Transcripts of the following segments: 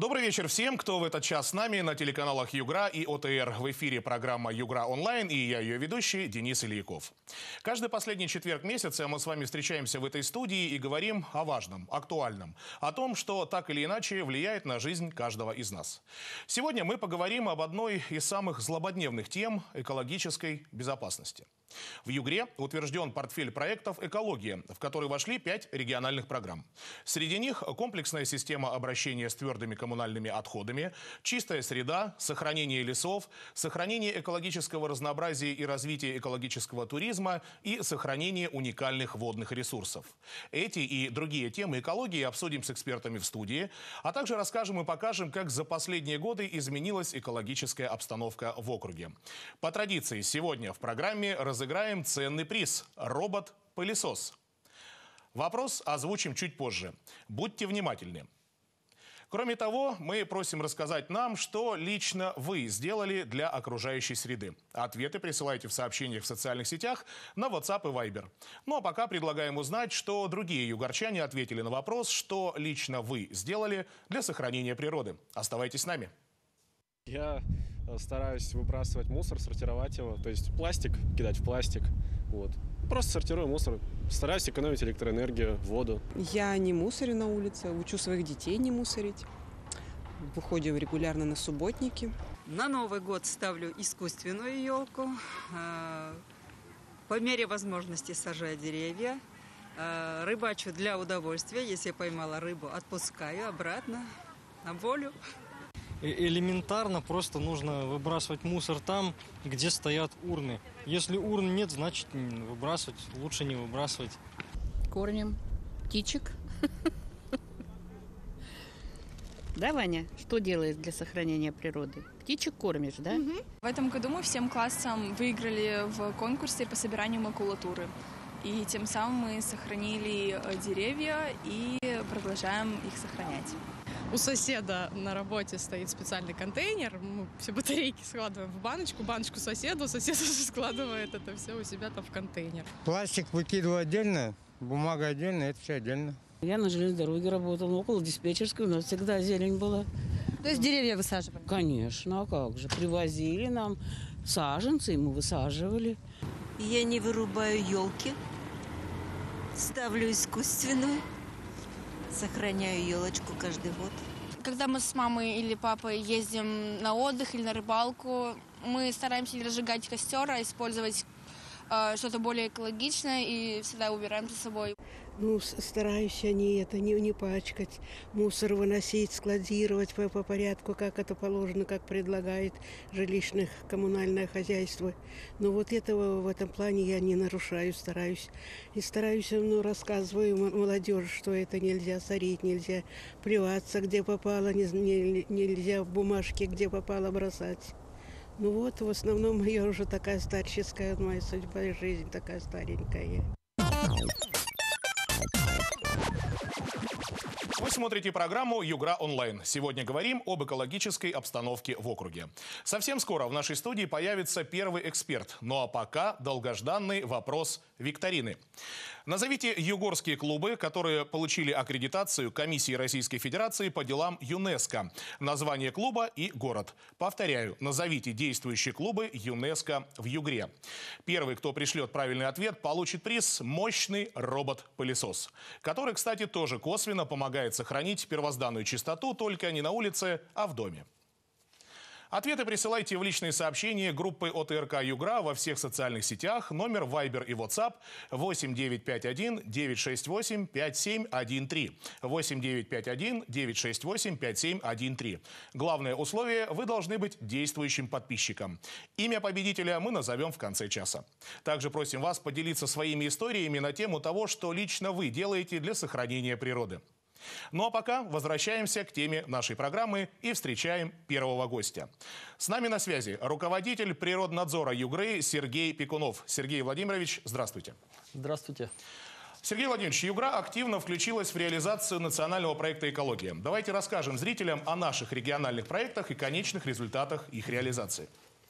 Добрый вечер всем, кто в этот час с нами на телеканалах Югра и ОТР. В эфире программа Югра онлайн и я ее ведущий Денис Ильяков. Каждый последний четверг месяца мы с вами встречаемся в этой студии и говорим о важном, актуальном, о том, что так или иначе влияет на жизнь каждого из нас. Сегодня мы поговорим об одной из самых злободневных тем – экологической безопасности. В Югре утвержден портфель проектов «Экология», в который вошли 5 региональных программ. Среди них комплексная система обращения с твердыми коммунальными отходами, чистая среда, сохранение лесов, сохранение экологического разнообразия и развитие экологического туризма и сохранение уникальных водных ресурсов. Эти и другие темы экологии обсудим с экспертами в студии, а также расскажем и покажем, как за последние годы изменилась экологическая обстановка в округе. По традиции, сегодня в программе разыграем ценный приз – робот-пылесос. Вопрос озвучим чуть позже. Будьте внимательны. Кроме того, мы просим рассказать нам, что лично вы сделали для окружающей среды. Ответы присылайте в сообщениях в социальных сетях на WhatsApp и Viber. Ну а пока предлагаем узнать, что другие югорчане ответили на вопрос, что лично вы сделали для сохранения природы. Оставайтесь с нами. Я стараюсь выбрасывать мусор, сортировать его, то есть пластик кидать в пластик. Вот. Просто сортирую мусор, стараюсь экономить электроэнергию, воду. Я не мусорю на улице, учу своих детей не мусорить. Выходим регулярно на субботники. На Новый год ставлю искусственную елку. По мере возможности сажаю деревья. Рыбачу для удовольствия. Если я поймала рыбу, отпускаю обратно на волю. Элементарно просто нужно выбрасывать мусор там, где стоят урны. Если урн нет, значит выбрасывать, лучше не выбрасывать. Кормим птичек. Да, Ваня? Что делаешь для сохранения природы? Птичек кормишь, да? В этом году мы всем классам выиграли в конкурсе по собиранию макулатуры. И тем самым мы сохранили деревья и продолжаем их сохранять. У соседа на работе стоит специальный контейнер, мы все батарейки складываем в баночку, баночку соседу, сосед уже складывает это все у себя там в контейнер. Пластик выкидываю отдельно, бумага отдельно, это все отдельно. Я на железной дороге работала, около диспетчерской, у нас всегда зелень была. То есть деревья высаживали? Конечно, а как же, привозили нам саженцы, и мы высаживали. Я не вырубаю елки, ставлю искусственную. Сохраняю елочку каждый год. Когда мы с мамой или папой ездим на отдых или на рыбалку, мы стараемся не разжигать костер, а использовать что-то более экологичное и всегда убираем за собой. Стараюсь не пачкать, мусор выносить, складировать по порядку, как это положено, как предлагает жилищно-коммунальное хозяйство. Но вот этого в этом плане я не нарушаю, стараюсь. И стараюсь, рассказываю молодежи, что это нельзя сорить, нельзя плеваться, где попало, нельзя в бумажке, где попало, бросать. В основном я уже такая старческая, моя судьба и жизнь такая старенькая. Вы смотрите программу «Югра онлайн». Сегодня говорим об экологической обстановке в округе. Совсем скоро в нашей студии появится первый эксперт. Ну а пока долгожданный вопрос викторины. Назовите югорские клубы, которые получили аккредитацию Комиссии Российской Федерации по делам ЮНЕСКО. Название клуба и город. Повторяю, назовите действующие клубы ЮНЕСКО в Югре. Первый, кто пришлет правильный ответ, получит приз «Мощный робот-пылесос», который, кстати, тоже косвенно помогает сохранить первозданную чистоту только не на улице, а в доме. Ответы присылайте в личные сообщения группы ОТРК Югра во всех социальных сетях, номер Viber и WhatsApp 8951-968-5713. 8951-968-5713. Главное условие – вы должны быть действующим подписчиком. Имя победителя мы назовем в конце часа. Также просим вас поделиться своими историями на тему того, что лично вы делаете для сохранения природы. Ну а пока возвращаемся к теме нашей программы и встречаем первого гостя. С нами на связи руководитель природнадзора Югры Сергей Пекунов. Сергей Владимирович, здравствуйте. Здравствуйте. Сергей Владимирович, Югра активно включилась в реализацию национального проекта «Экология». Давайте расскажем зрителям о наших региональных проектах и конечных результатах их реализации.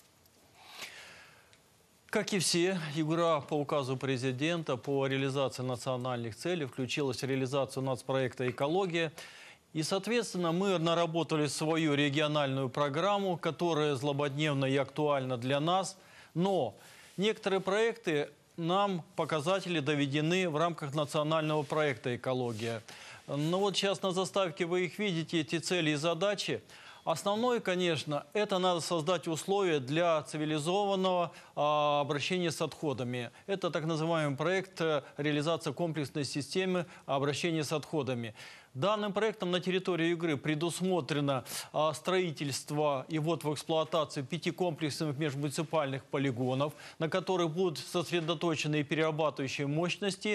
Как и все, Югра по указу президента по реализации национальных целей включилась в реализацию нацпроекта «Экология». И, соответственно, мы наработали свою региональную программу, которая злободневна и актуальна для нас. Но некоторые проекты нам, показатели, доведены в рамках национального проекта «Экология». Ну вот сейчас на заставке вы их видите, эти цели и задачи. Основное, конечно, это надо создать условия для цивилизованного обращения с отходами. Это так называемый проект реализации комплексной системы обращения с отходами. Данным проектом на территории Югры предусмотрено строительство и ввод в эксплуатацию 5 комплексных межмуниципальных полигонов, на которых будут сосредоточены и перерабатывающие мощности,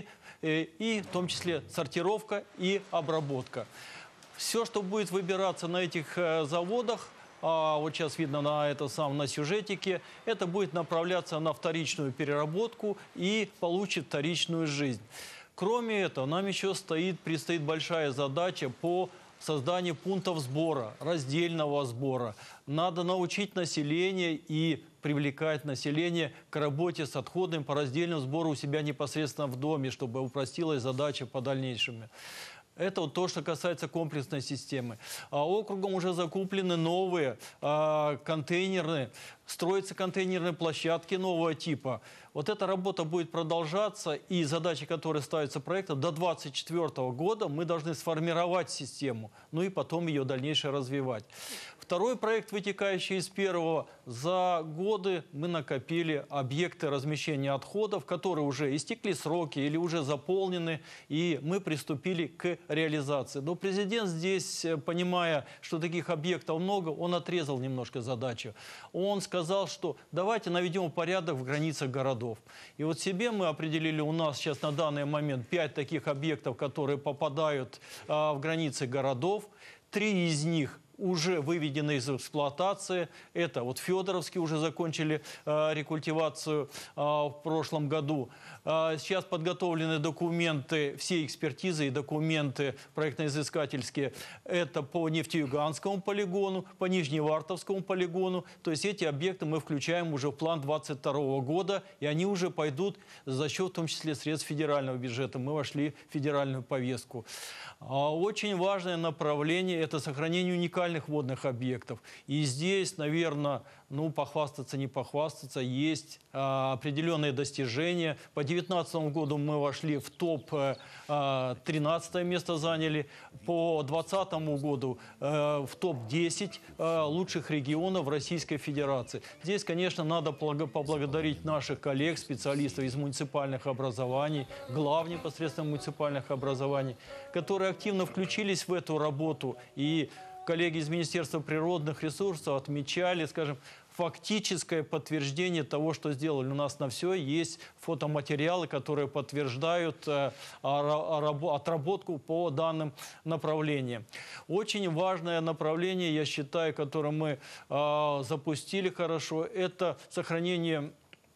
и в том числе сортировка и обработка. Все, что будет выбираться на этих заводах, вот сейчас видно на сюжетике, это будет направляться на вторичную переработку и получит вторичную жизнь. Кроме этого, нам еще предстоит большая задача по созданию пунктов сбора, раздельного сбора. Надо научить население и привлекать население к работе с отходами по раздельному сбору у себя непосредственно в доме, чтобы упростилась задача по дальнейшему. Это вот то, что касается комплексной системы. Округом уже закуплены новые контейнерные, строятся контейнерные площадки нового типа. Вот эта работа будет продолжаться, и задачи, которые ставятся проектом, до 2024 года мы должны сформировать систему, ну и потом ее дальнейшее развивать. Второй проект, вытекающий из первого, за годы мы накопили объекты размещения отходов, которые уже истекли сроки или уже заполнены, и мы приступили к реализации. Но президент здесь, понимая, что таких объектов много, он отрезал немножко задачу. Он сказал, что давайте наведем порядок в границах городов. И вот себе мы определили, у нас сейчас на данный момент 5 таких объектов, которые попадают в границы городов. 3 из них уже выведены из эксплуатации. Это вот Федоровский, уже закончили рекультивацию в прошлом году. Сейчас подготовлены документы, все экспертизы и документы проектно-изыскательские. Это по Нефтеюганскому полигону, по Нижневартовскому полигону. То есть эти объекты мы включаем уже в план 2022 года, и они уже пойдут за счет, в том числе, средств федерального бюджета. Мы вошли в федеральную повестку. Очень важное направление – это сохранение уникальных водных объектов. И здесь, наверное, ну, похвастаться, не похвастаться, есть определенные достижения. По 2019 году мы вошли в топ, 13 место заняли. По 2020 году в топ-10 лучших регионов Российской Федерации. Здесь, конечно, надо поблагодарить наших коллег, специалистов из муниципальных образований, глав непосредственно муниципальных образований, которые активно включились в эту работу. И коллеги из Министерства природных ресурсов отмечали, скажем, фактическое подтверждение того, что сделали. У нас на все есть фотоматериалы, которые подтверждают отработку по данным направлениям. Очень важное направление, я считаю, которое мы запустили хорошо, это сохранение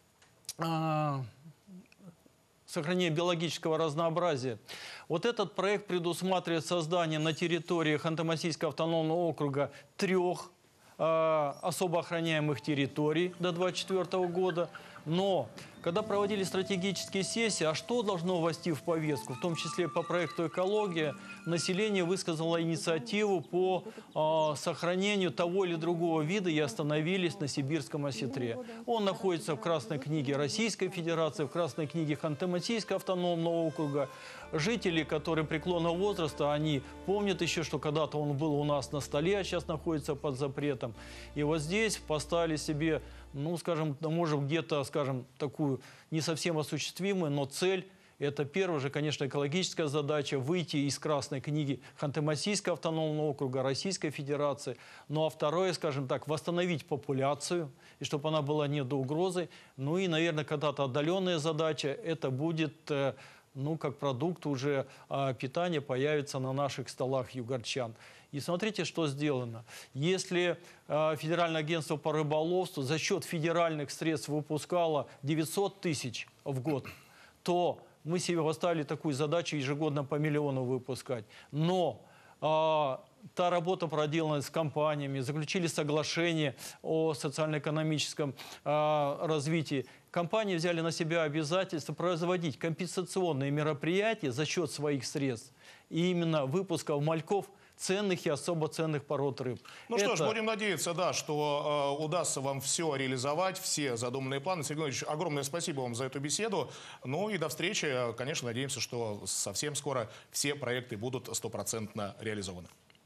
биологического разнообразия. Вот этот проект предусматривает создание на территории Ханты-Мансийского автономного округа 3 особо охраняемых территорий до 2024 года. Но когда проводили стратегические сессии, а что должно войти в повестку, в том числе по проекту «Экология», население высказало инициативу по сохранению того или другого вида и остановились на сибирском осетре. Он находится в Красной книге Российской Федерации, в Красной книге Ханты-Мансийского автономного округа. Жители, которые преклонного возраста, они помнят еще, что когда-то он был у нас на столе, а сейчас находится под запретом. И вот здесь поставили себе, ну, скажем, может, где-то, скажем, такую не совсем осуществимую, но цель. Это первая же, конечно, экологическая задача – выйти из Красной книги Ханты-Мансийского автономного округа Российской Федерации. Ну а второе, скажем так, восстановить популяцию, и чтобы она была не до угрозы. Ну и, наверное, когда-то отдаленная задача – это будет, ну, как продукт уже питания появится на наших столах югорчан. И смотрите, что сделано. Если Федеральное агентство по рыболовству за счет федеральных средств выпускало 900 тысяч в год, то мы себе поставили такую задачу ежегодно по 1 миллиону выпускать. Но та работа проделана с компаниями, заключили соглашение о социально-экономическом развитии. Компании взяли на себя обязательство производить компенсационные мероприятия за счет своих средств. И именно выпусков мальков ценных и особо ценных пород рыб. Ну что ж, будем надеяться, да, что удастся вам все реализовать, все задуманные планы. Сергей Ильич, огромное спасибо вам за эту беседу. Ну и до встречи. Конечно, надеемся, что совсем скоро все проекты будут стопроцентно реализованы.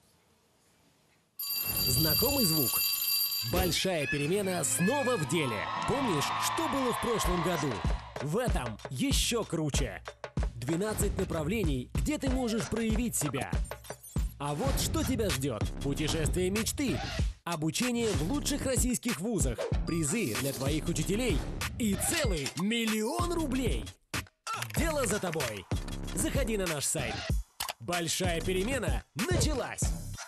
Знакомый звук? Большая перемена снова в деле. Помнишь, что было в прошлом году? В этом еще круче. 12 направлений, где ты можешь проявить себя. А вот что тебя ждет. Путешествие мечты. Обучение в лучших российских вузах. Призы для твоих учителей. И целый 1 000 000 рублей. Дело за тобой. Заходи на наш сайт. Большая перемена началась.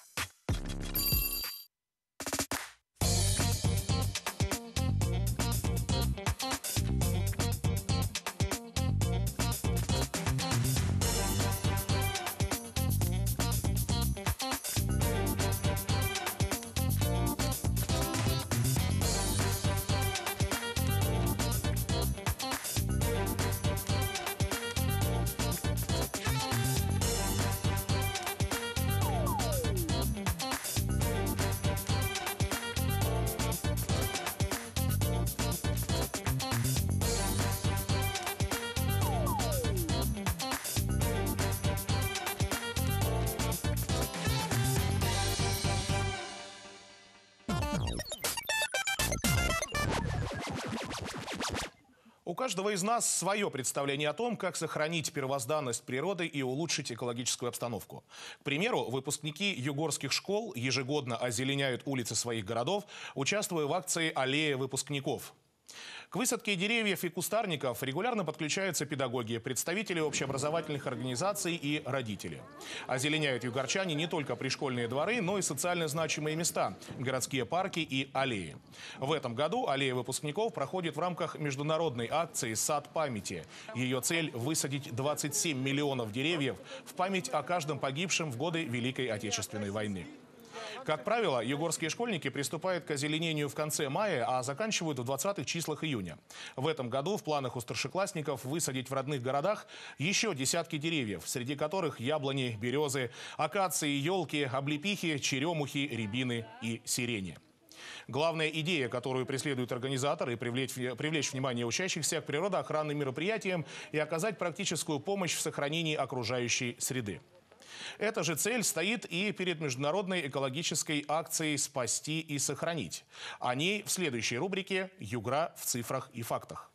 У каждого из нас свое представление о том, как сохранить первозданность природы и улучшить экологическую обстановку. К примеру, выпускники югорских школ ежегодно озеленяют улицы своих городов, участвуя в акции «Аллея выпускников». К высадке деревьев и кустарников регулярно подключаются педагоги, представители общеобразовательных организаций и родители. Озеленяют югорчане не только пришкольные дворы, но и социально значимые места – городские парки и аллеи. В этом году аллея выпускников проходит в рамках международной акции «Сад памяти». Ее цель – высадить 27 миллионов деревьев в память о каждом погибшем в годы Великой Отечественной войны. Как правило, югорские школьники приступают к озеленению в конце мая, а заканчивают в 20-х числах июня. В этом году в планах у старшеклассников высадить в родных городах еще десятки деревьев, среди которых яблони, березы, акации, елки, облепихи, черемухи, рябины и сирени. Главная идея, которую преследуют организаторы, привлечь внимание учащихся к природоохранным мероприятиям и оказать практическую помощь в сохранении окружающей среды. Эта же цель стоит и перед международной экологической акцией «Спасти и сохранить». О ней в следующей рубрике «Югра в цифрах и фактах».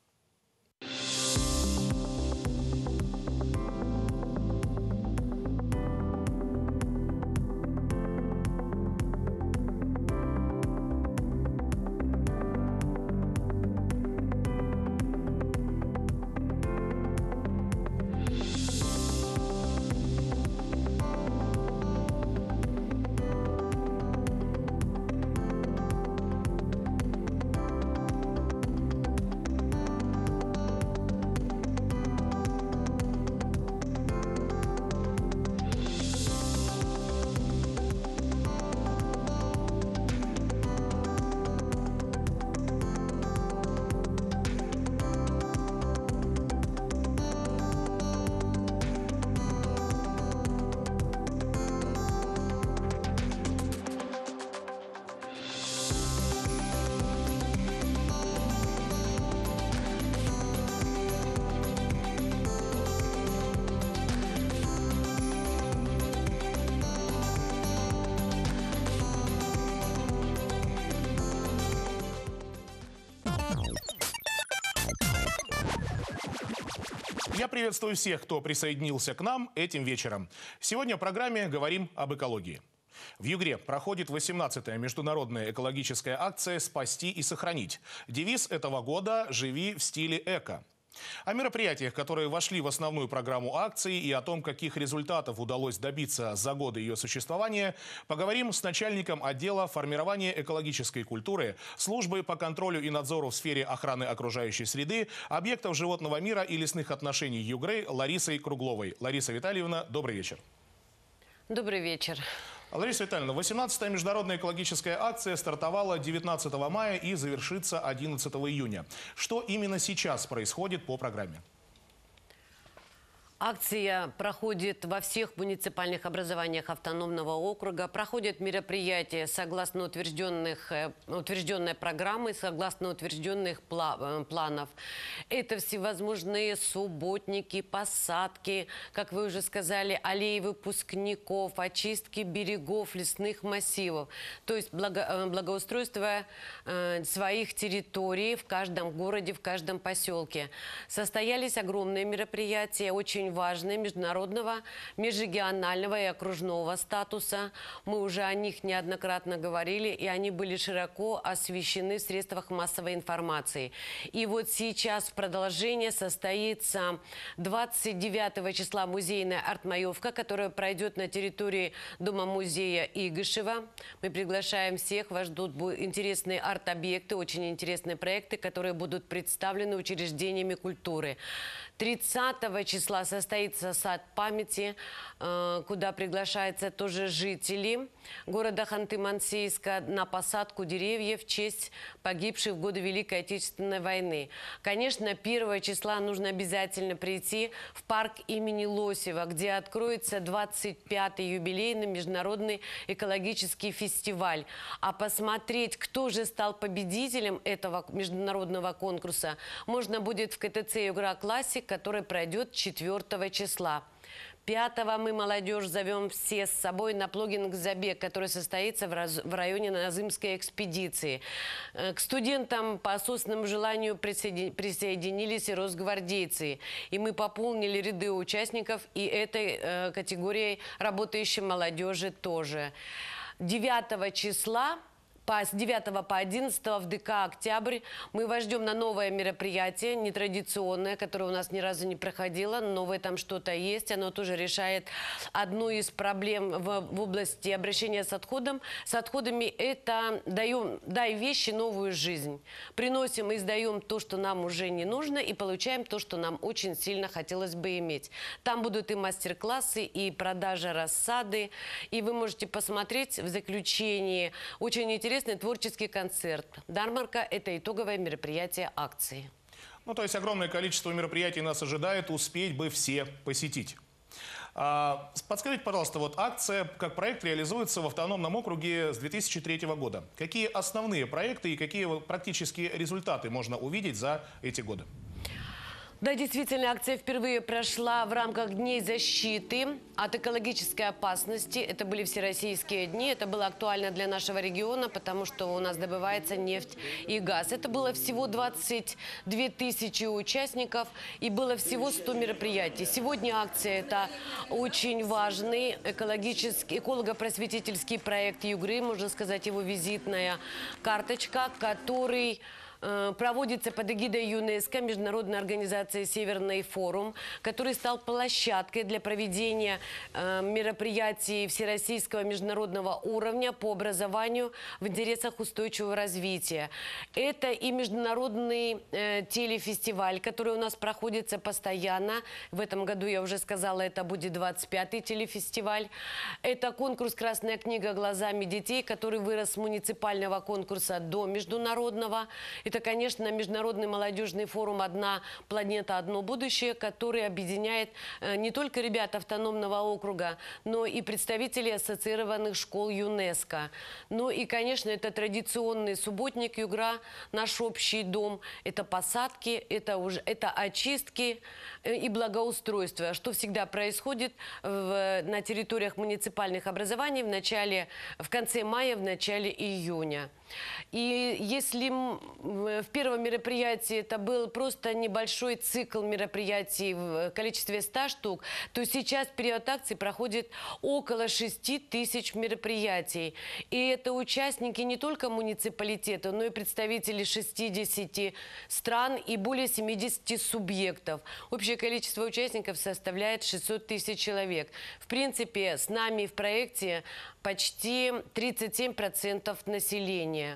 Я приветствую всех, кто присоединился к нам этим вечером. Сегодня в программе говорим об экологии. В Югре проходит 18-я международная экологическая акция «Спасти и сохранить». Девиз этого года «Живи в стиле эко». О мероприятиях, которые вошли в основную программу акции, и о том, каких результатов удалось добиться за годы ее существования, поговорим с начальником отдела формирования экологической культуры, службы по контролю и надзору в сфере охраны окружающей среды, объектов животного мира и лесных отношений Югры Ларисой Кругловой. Лариса Витальевна, добрый вечер. Добрый вечер. Лариса Витальевна, 18-я международная экологическая акция стартовала 19 мая и завершится 11 июня. Что именно сейчас происходит по программе? Акция проходит во всех муниципальных образованиях автономного округа. Проходят мероприятия согласно утвержденной программы, согласно утвержденных планов. Это всевозможные субботники, посадки, как вы уже сказали, аллеи выпускников, очистки берегов, лесных массивов. То есть благоустройство своих территорий в каждом городе, в каждом поселке. Состоялись огромные мероприятия, очень важные, международного, межрегионального и окружного статуса. Мы уже о них неоднократно говорили, и они были широко освещены в средствах массовой информации. И вот сейчас в продолжение состоится 29 числа музейная артмаевка, которая пройдет на территории Дома-музея Игышева. Мы приглашаем всех, вас ждут интересные арт-объекты, очень интересные проекты, которые будут представлены учреждениями культуры. 30 числа состоится сад памяти, куда приглашаются тоже жители города Ханты-Мансийска на посадку деревьев в честь погибших в годы Великой Отечественной войны. Конечно, 1 числа нужно обязательно прийти в парк имени Лосева, где откроется 25-й юбилейный международный экологический фестиваль. А посмотреть, кто же стал победителем этого международного конкурса, можно будет в КТЦ «Югра Классик», который пройдет 4 числа. 5 мы молодежь зовем все с собой на плогинг-забег, который состоится в районе Назымской экспедиции. К студентам по осознанному желанию присоединились и росгвардейцы. И мы пополнили ряды участников и этой категорией работающей молодежи тоже. 9 числа с 9 по 11 в ДК «Октябрь» мы вас ждем на новое мероприятие, нетрадиционное, которое у нас ни разу не проходило, но в этом что-то есть. Оно тоже решает одну из проблем в области обращения с отходами. Это дай вещи новую жизнь. Приносим и сдаем то, что нам уже не нужно, и получаем то, что нам очень сильно хотелось бы иметь. Там будут и мастер-классы, и продажа рассады. И вы можете посмотреть в заключении очень интересный творческий концерт. Дармарка – это итоговое мероприятие акции. Ну, то есть огромное количество мероприятий нас ожидает, успеть бы все посетить. Подскажите, пожалуйста, вот акция как проект реализуется в автономном округе с 2003 года. Какие основные проекты и какие практические результаты можно увидеть за эти годы? Да, действительно, акция впервые прошла в рамках Дней защиты от экологической опасности. Это были всероссийские дни. Это было актуально для нашего региона, потому что у нас добывается нефть и газ. Это было всего 22 тысячи участников и было всего 100 мероприятий. Сегодня акция – это очень важный эколого-просветительский проект Югры, можно сказать, его визитная карточка, который проводится под эгидой ЮНЕСКО, Международной организации «Северный форум», который стал площадкой для проведения мероприятий всероссийского международного уровня по образованию в интересах устойчивого развития. Это и международный телефестиваль, который у нас проходится постоянно. В этом году, я уже сказала, это будет 25-й телефестиваль. Это конкурс «Красная книга глазами детей», который вырос с муниципального конкурса до международного. Это, конечно, Международный молодежный форум «Одна планета, одно будущее», который объединяет не только ребят автономного округа, но и представителей ассоциированных школ ЮНЕСКО. Ну и, конечно, это традиционный субботник Югра, наш общий дом. Это посадки, это очистки и благоустройство, что всегда происходит на территориях муниципальных образований в конце мая, в начале июня. И если в первом мероприятии это был просто небольшой цикл мероприятий в количестве 100 штук, то сейчас в период акции проходит около 6 тысяч мероприятий. И это участники не только муниципалитета, но и представители 60 стран и более 70 субъектов. Общее количество участников составляет 600 тысяч человек. В принципе, с нами в проекте почти 37% населения.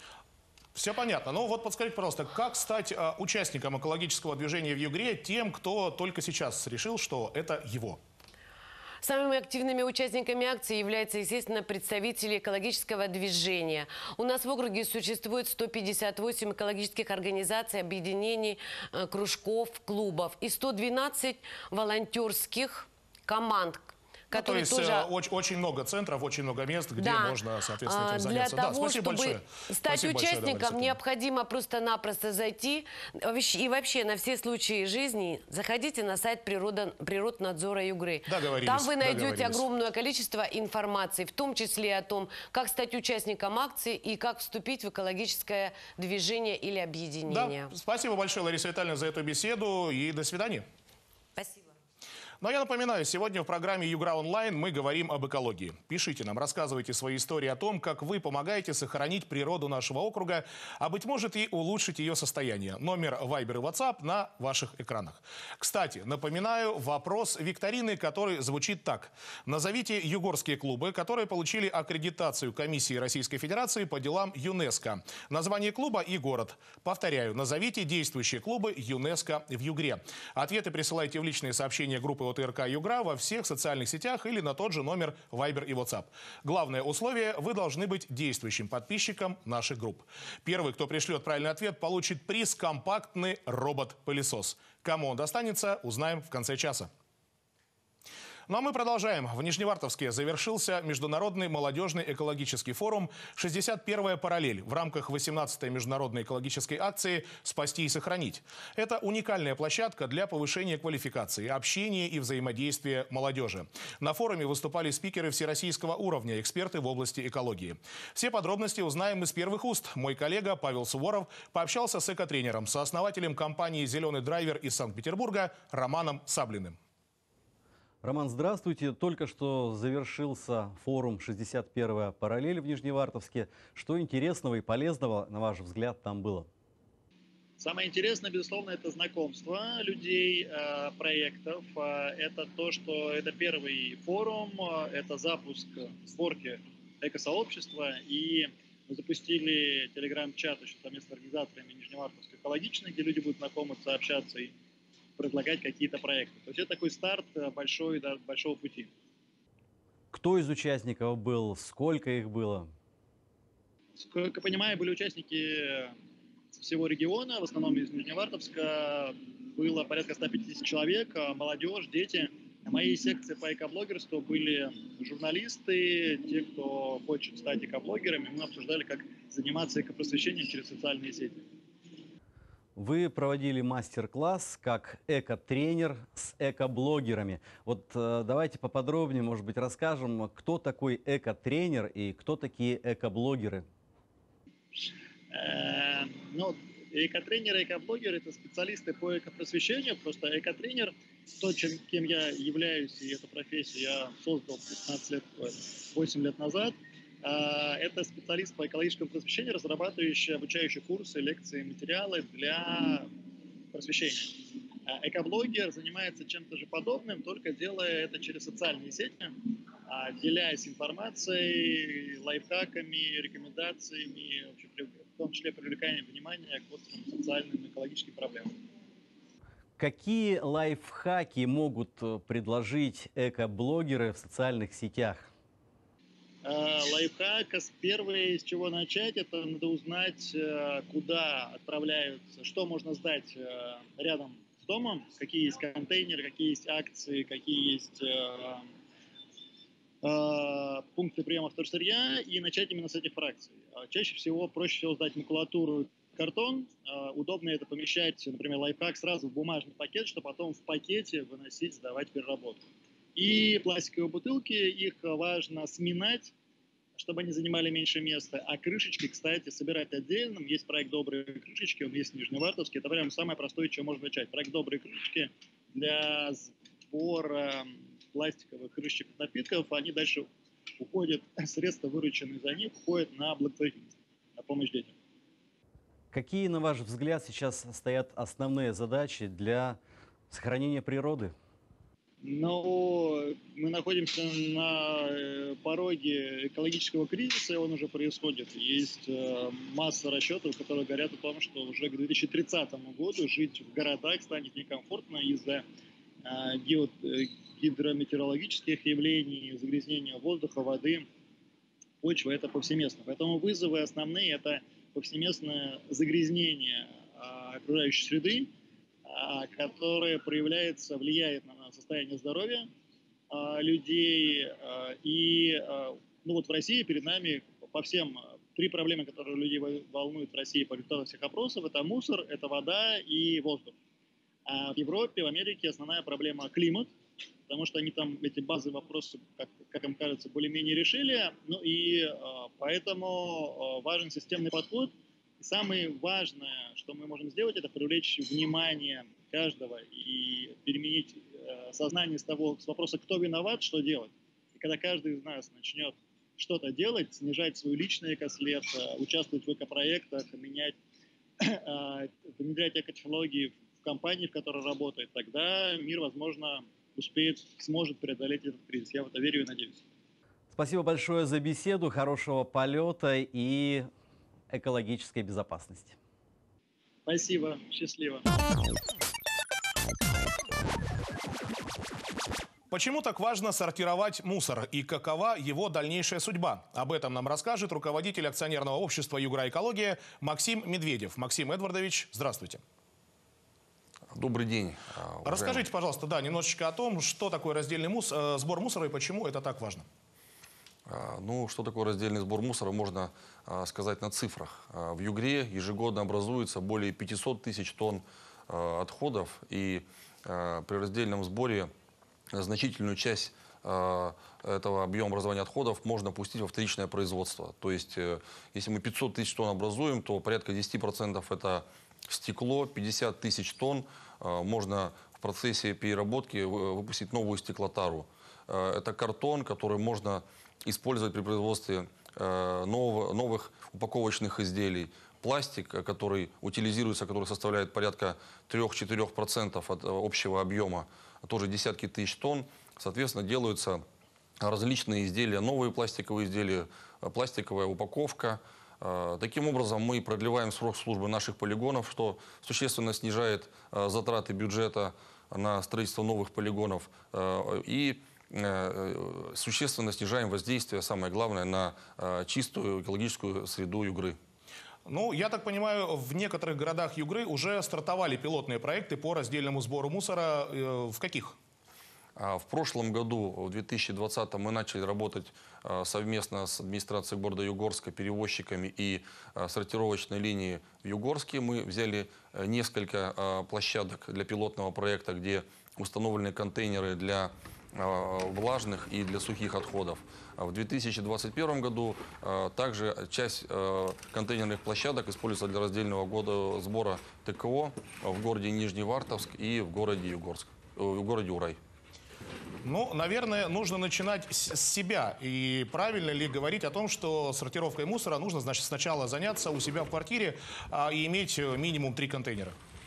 Все понятно. Но вот подскажите, пожалуйста, как стать участником экологического движения в Югре тем, кто только сейчас решил, что это его? Самыми активными участниками акции являются, естественно, представители экологического движения. У нас в округе существует 158 экологических организаций, объединений, кружков, клубов и 112 волонтерских команд. То есть тоже... очень много центров, очень много мест, где можно, соответственно, этим заняться. Для того, спасибо чтобы большое. стать участником, необходимо просто-напросто зайти. И вообще на все случаи жизни заходите на сайт Природнадзора Югры. Там вы найдете огромное количество информации, в том числе о том, как стать участником акции и как вступить в экологическое движение или объединение. Да. Спасибо большое, Лариса Витальевна, за эту беседу и до свидания. Спасибо. Но я напоминаю, сегодня в программе Югра онлайн мы говорим об экологии. Пишите нам, рассказывайте свои истории о том, как вы помогаете сохранить природу нашего округа, а быть может и улучшить ее состояние. Номер Viber и WhatsApp на ваших экранах. Кстати, напоминаю вопрос викторины, который звучит так. Назовите югорские клубы, которые получили аккредитацию Комиссии Российской Федерации по делам ЮНЕСКО. Название клуба и город. Повторяю, назовите действующие клубы ЮНЕСКО в Югре. Ответы присылайте в личные сообщения группы ОТРК Югра во всех социальных сетях или на тот же номер Viber и WhatsApp. Главное условие – вы должны быть действующим подписчиком наших групп. Первый, кто пришлет правильный ответ, получит приз «Компактный робот-пылесос». Кому он достанется, узнаем в конце часа. Ну а мы продолжаем. В Нижневартовске завершился Международный молодежный экологический форум «61-я параллель» в рамках 18-й международной экологической акции «Спасти и сохранить». Это уникальная площадка для повышения квалификации, общения и взаимодействия молодежи. На форуме выступали спикеры всероссийского уровня, эксперты в области экологии. Все подробности узнаем из первых уст. Мой коллега Павел Суворов пообщался с экотренером, сооснователем компании «Зеленый драйвер» из Санкт-Петербурга Романом Саблиным. Роман, здравствуйте. Только что завершился форум «61-я параллель» в Нижневартовске. Что интересного и полезного, на ваш взгляд, там было? Самое интересное, безусловно, это знакомство людей, проектов. Это то, что это первый форум, это запуск сборки экосообщества. И мы запустили телеграм-чат еще совместно с организаторами Нижневартовской экологичной, где люди будут знакомиться, общаться и предлагать какие-то проекты. То есть это такой старт большого пути. Кто из участников был? Сколько их было? Как я понимаю, были участники всего региона, в основном из Нижневартовска. Было порядка 150 человек, молодежь, дети. В моей секции по экоблогерству были журналисты, те, кто хочет стать экоблогерами. Мы обсуждали, как заниматься экопросвещением через социальные сети. Вы проводили мастер-класс как эко-тренер с эко-блогерами. Вот давайте поподробнее, может быть, расскажем, кто такой эко-тренер и кто такие эко-блогеры. Ну, эко-тренеры, эко-блогеры – это специалисты по экопросвещению. Просто эко-тренер, то, кем я являюсь, и эту профессию я создал 8 лет назад. Это специалист по экологическому просвещению, разрабатывающий обучающие курсы, лекции, материалы для просвещения. Экоблогер занимается чем-то же подобным, только делая это через социальные сети, делясь информацией, лайфхаками, рекомендациями, в том числе привлеканием внимания к острым социальным и экологическим проблемам. Какие лайфхаки могут предложить экоблогеры в социальных сетях? Лайфхак, первое, с чего начать, это надо узнать, куда отправляются, что можно сдать рядом с домом, какие есть контейнеры, какие есть акции, какие есть пункты приема вторсырья, и начать именно с этих фракций. Чаще всего проще всего сдать макулатуру, картон. Удобно это помещать, например, лайфхак сразу в бумажный пакет, чтобы потом в пакете выносить, сдавать в переработку. И пластиковые бутылки, их важно сминать, чтобы они занимали меньше места. А крышечки, кстати, собирать отдельно. Есть проект «Добрые крышечки», он есть в Нижневартовске. Это прям самое простое, чем можно начать. Проект «Добрые крышечки» для сбора пластиковых крышечек от напитков. Они дальше уходят, средства, вырученные за них, уходят на благотворительность, на помощь детям. Какие, на ваш взгляд, сейчас стоят основные задачи для сохранения природы? Но мы находимся на пороге экологического кризиса, и он уже происходит. Есть масса расчетов, которые говорят о том, что уже к 2030 году жить в городах станет некомфортно из-за гидрометеорологических явлений, загрязнения воздуха, воды, почвы, это повсеместно. Поэтому вызовы основные – это повсеместное загрязнение окружающей среды, которое проявляется, влияет на состояние здоровья людей. И ну вот в России перед нами по всем 3 проблемы, которые людей волнуют в России по результатам всех опросов, это мусор, это вода и воздух. А в Европе, в Америке основная проблема климат, потому что они там эти базовые вопросы, как им кажется, более-менее решили. Ну и поэтому важен системный подход. И самое важное, что мы можем сделать, это привлечь внимание каждого и переменить сознание с вопроса, кто виноват, что делать. И когда каждый из нас начнет что-то делать, снижать свой личный экослед, участвовать в экопроектах, внедрять экотехнологии в компании, в которой работает, тогда мир, возможно, сможет преодолеть этот кризис. Я в это верю и надеюсь. Спасибо большое за беседу, хорошего полета и экологической безопасности. Спасибо, счастливо. Почему так важно сортировать мусор и какова его дальнейшая судьба? Об этом нам расскажет руководитель акционерного общества «Югра Экология» Максим Медведев. Максим Эдвардович, здравствуйте. Добрый день. Расскажите, пожалуйста, немножечко о том, что такое раздельный сбор мусора и почему это так важно. Ну, что такое раздельный сбор мусора, можно сказать на цифрах. В Югре ежегодно образуется более 500 тысяч тонн отходов, и при раздельном сборе значительную часть этого объема образования отходов можно пустить во вторичное производство. То есть, если мы 500 тысяч тонн образуем, то порядка 10% это стекло, 50 тысяч тонн можно в процессе переработки выпустить новую стеклотару. Это картон, который можно использовать при производстве новых упаковочных изделий. Пластик, который утилизируется, который составляет порядка 3-4% от общего объема, тоже десятки тысяч тонн. Соответственно, делаются различные изделия, новые пластиковые изделия, пластиковая упаковка. Таким образом, мы продлеваем срок службы наших полигонов, что существенно снижает затраты бюджета на строительство новых полигонов и существенно снижаем воздействие, самое главное, на чистую экологическую среду Югры. Ну, я так понимаю, в некоторых городах Югры уже стартовали пилотные проекты по раздельному сбору мусора. В каких? В прошлом году, в 2020, мы начали работать совместно с администрацией города Югорска, перевозчиками и сортировочной линией в Югорске. Мы взяли несколько площадок для пилотного проекта, где установлены контейнеры для влажных и для сухих отходов. В 2021 году также часть контейнерных площадок используется для раздельного сбора ТКО в городе Нижневартовск и в городе Югорск, в городе Урай. Ну, наверное, нужно начинать с себя. И правильно ли говорить о том, что сортировкой мусора нужно, значит, сначала заняться у себя в квартире и иметь минимум 3 контейнера?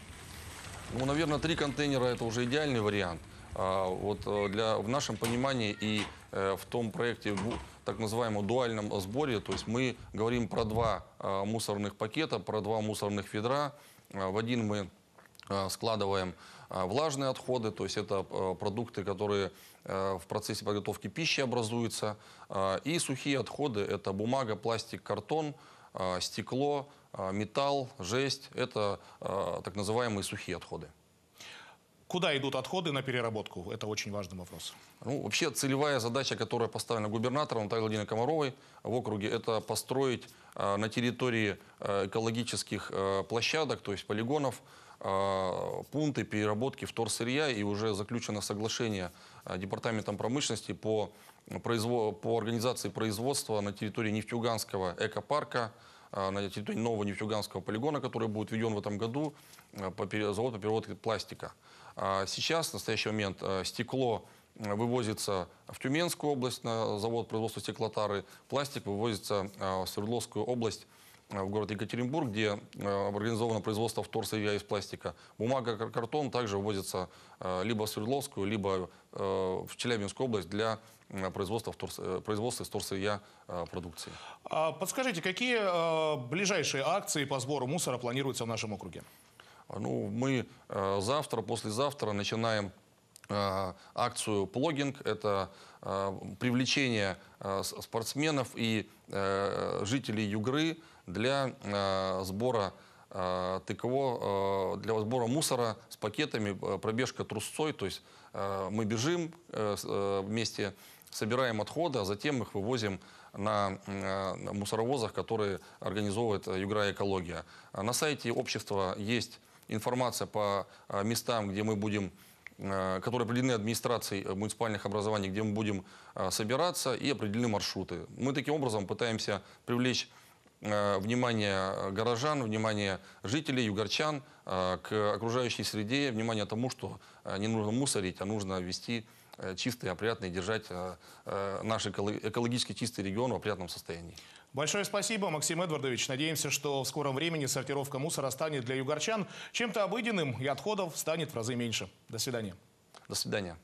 Ну, наверное, 3 контейнера – это уже идеальный вариант. Вот в нашем понимании и в том проекте, так называемом дуальном сборе, то есть мы говорим про 2 мусорных пакета, про 2 мусорных ведра. В один мы складываем влажные отходы, то есть это продукты, которые в процессе подготовки пищи образуются. И сухие отходы – это бумага, пластик, картон, стекло, металл, жесть. Это так называемые сухие отходы. Куда идут отходы на переработку? Это очень важный вопрос. Ну, вообще целевая задача, которая поставлена губернатором Натальей Владимировной Комаровой в округе, это построить на территории экологических площадок, то есть полигонов, пункты переработки вторсырья, и уже заключено соглашение Департаментом промышленности по организации производства на территории Нефтеюганского экопарка, на территории нового Нефтеюганского полигона, который будет введен в этом году, завод по переработке пластика. Сейчас, в настоящий момент, стекло вывозится в Тюменскую область на завод производства стеклотары, пластик вывозится в Свердловскую область, в город Екатеринбург, где организовано производство вторсырья из пластика. Бумага, картон также вывозится либо в Свердловскую, либо в Челябинскую область для производства из вторсырья продукции. Подскажите, какие ближайшие акции по сбору мусора планируются в нашем округе? Ну, мы завтра, послезавтра начинаем акцию «Плогинг». Это привлечение спортсменов и жителей Югры для сбора ТКО, для сбора мусора с пакетами, пробежка трусцой. То есть мы бежим вместе, собираем отходы, а затем их вывозим на мусоровозах, которые организовывает Югра Экология. На сайте общества есть информация по местам, где мы будем, которые определены администрацией муниципальных образований, где мы будем собираться, и определены маршруты. Мы таким образом пытаемся привлечь внимание горожан, внимание жителей, югорчан к окружающей среде, внимание тому, что не нужно мусорить, а нужно вести чистый, опрятный, держать наш экологически чистый регион в опрятном состоянии. Большое спасибо, Максим Эдвардович. Надеемся, что в скором времени сортировка мусора станет для югорчан чем-то обыденным, и отходов станет в разы меньше. До свидания. До свидания.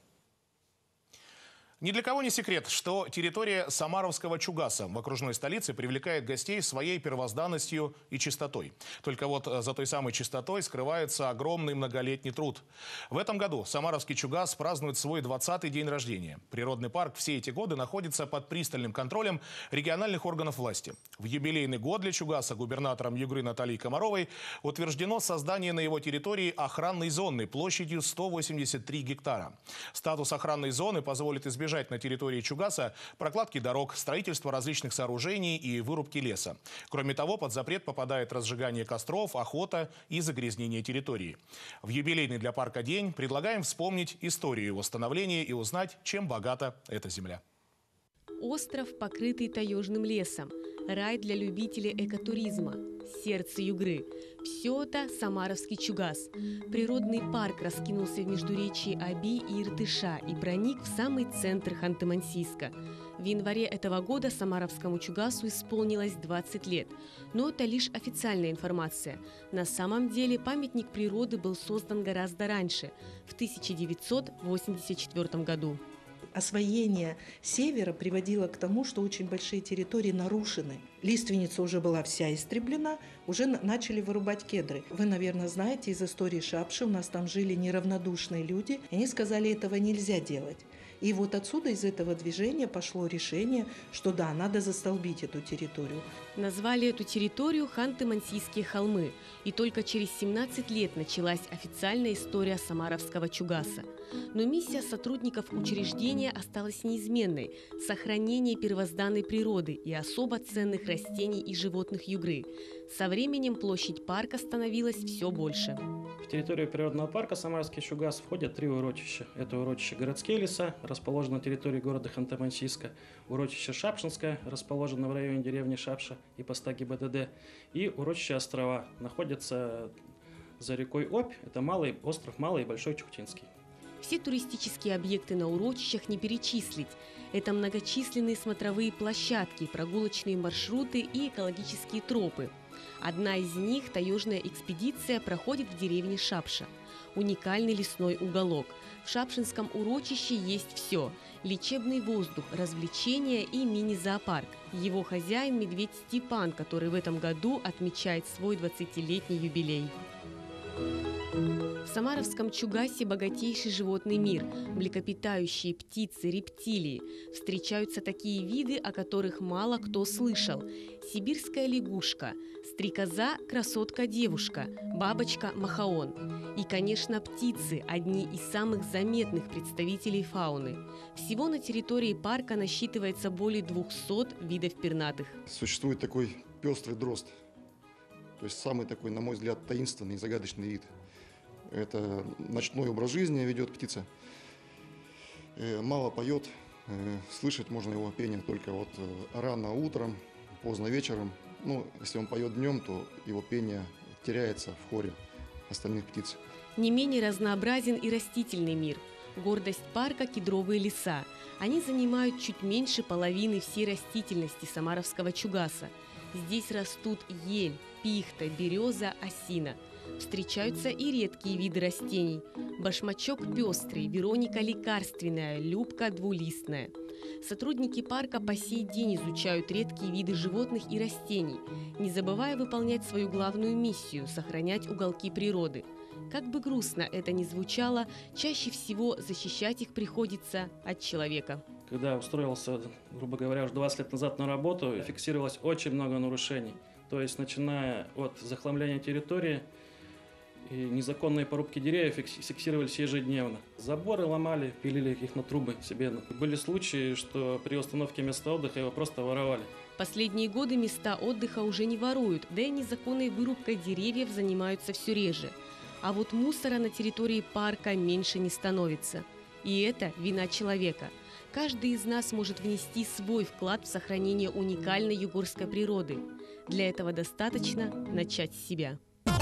Ни для кого не секрет, что территория Самаровского Чугаса в окружной столице привлекает гостей своей первозданностью и чистотой. Только вот за той самой чистотой скрывается огромный многолетний труд. В этом году Самаровский Чугас празднует свой 20-й день рождения. Природный парк все эти годы находится под пристальным контролем региональных органов власти. В юбилейный год для Чугаса губернатором Югры Натальей Комаровой утверждено создание на его территории охранной зоны площадью 183 гектара. Статус охранной зоны позволит избежать на территории Чугаса прокладки дорог, строительства различных сооружений и вырубки леса. Кроме того, под запрет попадает разжигание костров, охота и загрязнение территории. В юбилейный для парка день предлагаем вспомнить историю его становления и узнать, чем богата эта земля. Остров, покрытый таежным лесом. Рай для любителей экотуризма. Сердце Югры. Все это Самаровский Чугас. Природный парк раскинулся в междуречии Аби и Иртыша и проник в самый центр Ханты-Мансийска. В январе этого года Самаровскому Чугасу исполнилось 20 лет. Но это лишь официальная информация. На самом деле памятник природы был создан гораздо раньше, в 1984 году. Освоение севера приводило к тому, что очень большие территории нарушены. Лиственница уже была вся истреблена, уже начали вырубать кедры. Вы, наверное, знаете из истории Шапши, у нас там жили неравнодушные люди, и они сказали, этого нельзя делать. И вот отсюда, из этого движения, пошло решение, что да, надо застолбить эту территорию. Назвали эту территорию Ханты-Мансийские холмы. И только через 17 лет началась официальная история Самаровского Чугаса. Но миссия сотрудников учреждения осталась неизменной – сохранение первозданной природы и особо ценных растений и животных Югры. Со временем площадь парка становилась все больше. В территорию природного парка Самаровский Чугас входят 3 урочища. Это урочище «Городские леса», расположено на территории города Ханты-Мансийска, урочище «Шапшинское», расположено в районе деревни Шапша и поста ГИБДД, и урочище «Острова», находится за рекой Обь, это остров Малый и Большой Чухтинский. Все туристические объекты на урочищах не перечислить. Это многочисленные смотровые площадки, прогулочные маршруты и экологические тропы. Одна из них, таежная экспедиция, проходит в деревне Шапша. Уникальный лесной уголок. В Шапшинском урочище есть все – лечебный воздух, развлечения и мини-зоопарк. Его хозяин – медведь Степан, который в этом году отмечает свой 20-летний юбилей. В Самаровском Чугасе богатейший животный мир, млекопитающие, птицы, рептилии. Встречаются такие виды, о которых мало кто слышал. Сибирская лягушка, стрекоза – красотка-девушка, бабочка – махаон. И, конечно, птицы – одни из самых заметных представителей фауны. Всего на территории парка насчитывается более 200 видов пернатых. Существует такой пестрый дрозд, то есть самый такой, на мой взгляд, таинственный и загадочный вид. Это ночной образ жизни ведет птица, мало поет, слышать можно его пение только вот рано утром, поздно вечером. Ну, если он поет днем, то его пение теряется в хоре остальных птиц. Не менее разнообразен и растительный мир. Гордость парка – кедровые леса. Они занимают чуть меньше половины всей растительности Самаровского Чугаса. Здесь растут ель, пихта, береза, осина. Встречаются и редкие виды растений. Башмачок пестрый, Вероника лекарственная, любка двулистная. Сотрудники парка по сей день изучают редкие виды животных и растений, не забывая выполнять свою главную миссию – сохранять уголки природы. Как бы грустно это ни звучало, чаще всего защищать их приходится от человека. Когда устроился, грубо говоря, уже 20 лет назад на работу, фиксировалось очень много нарушений. То есть, начиная от захламления территории, и незаконные порубки деревьев фиксировались ежедневно. Заборы ломали, пилили их на трубы себе. Были случаи, что при установке места отдыха его просто воровали. Последние годы места отдыха уже не воруют, да и незаконной вырубкой деревьев занимаются все реже. А вот мусора на территории парка меньше не становится. И это вина человека. Каждый из нас может внести свой вклад в сохранение уникальной югорской природы. Для этого достаточно начать с себя.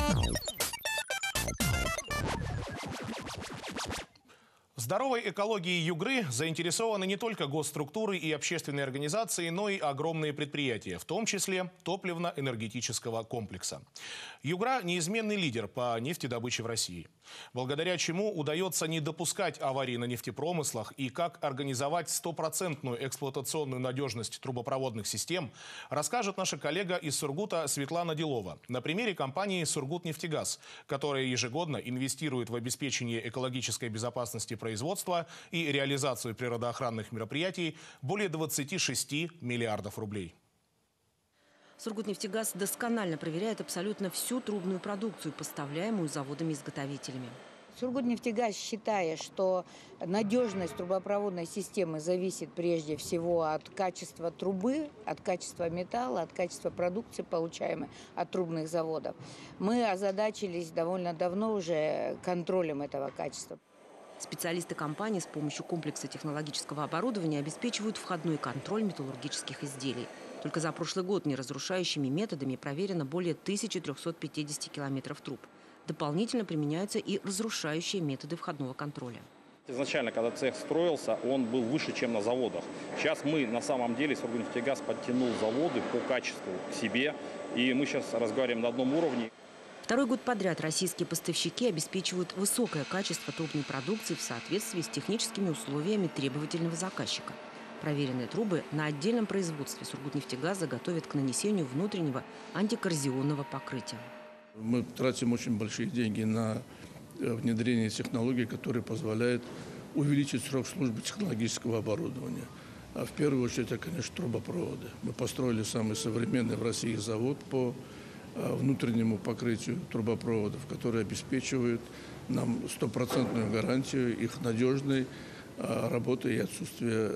Здоровой экологией Югры заинтересованы не только госструктуры и общественные организации, но и огромные предприятия, в том числе топливно-энергетического комплекса. Югра – неизменный лидер по нефтедобыче в России, благодаря чему удается не допускать аварий на нефтепромыслах и как организовать стопроцентную эксплуатационную надежность трубопроводных систем, расскажет наша коллега из Сургута Светлана Делова на примере компании «Сургутнефтегаз», которая ежегодно инвестирует в обеспечение экологической безопасности производства и реализацию природоохранных мероприятий более 26 миллиардов рублей. Сургутнефтегаз досконально проверяет абсолютно всю трубную продукцию, поставляемую заводами-изготовителями. Сургутнефтегаз, считая, что надежность трубопроводной системы зависит прежде всего от качества трубы, от качества металла, от качества продукции, получаемой от трубных заводов, мы озадачились довольно давно уже контролем этого качества. Специалисты компании с помощью комплекса технологического оборудования обеспечивают входной контроль металлургических изделий. Только за прошлый год неразрушающими методами проверено более 1350 километров труб. Дополнительно применяются и разрушающие методы входного контроля. Изначально, когда цех строился, он был выше, чем на заводах. Сейчас мы, на самом деле, Сургутнефтегаз подтянул заводы по качеству к себе. И мы сейчас разговариваем на одном уровне. Второй год подряд российские поставщики обеспечивают высокое качество трубной продукции в соответствии с техническими условиями требовательного заказчика. Проверенные трубы на отдельном производстве Сургутнефтегаза готовят к нанесению внутреннего антикоррозионного покрытия. Мы тратим очень большие деньги на внедрение технологий, которые позволяют увеличить срок службы технологического оборудования. А в первую очередь, это, конечно, трубопроводы. Мы построили самый современный в России завод по внутреннему покрытию трубопроводов, которые обеспечивают нам стопроцентную гарантию их надежной работы и отсутствия